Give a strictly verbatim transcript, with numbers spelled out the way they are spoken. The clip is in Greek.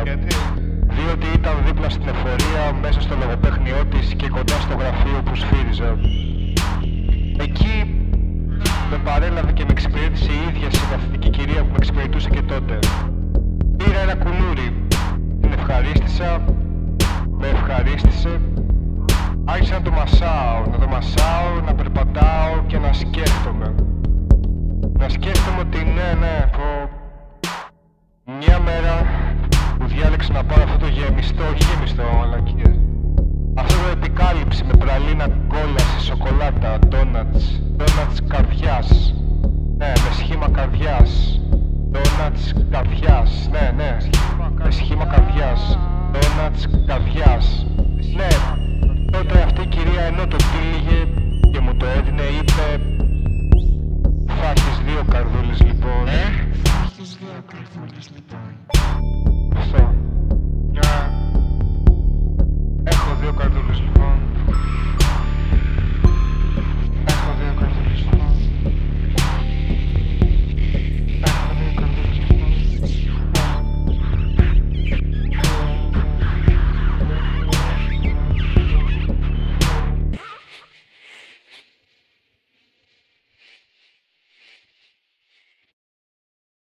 Γιατί? Διότι ήταν δίπλα στην εφορία, μέσα στο λογοπαίχνιό της και κοντά στο γραφείο που σφύριζε. Εκεί με παρέλαβε και με εξυπηρέτησε η ίδια συμπαθητική κυρία που με εξυπηρετούσε και τότε. Πήρα ένα κουλούρι, την ευχαρίστησα, με ευχαρίστησε. Άρχισα να το μασάω, να το μασάω, να περπατάω και να σκέφτομαι. Να σκέφτομαι ότι ναι, ναι, πω... Μια μέρα που διάλεξα να πάρω αυτό το γεμιστό, όχι γεμιστό, μαλακίες. Αυτό το επικάλυψη με πραλίνα, κόλαση, σοκολάτα, ντόνατς, ντόνατς καρδιάς. Ναι, με σχήμα καρδιάς. Ντόνατς καρδιάς, ναι, ναι, με σχήμα καρδιάς. Ντόνατς καρδιάς. Ναι, τότε αυτή η κυρία ενώ το τύλιγε και μου το έδινε είπε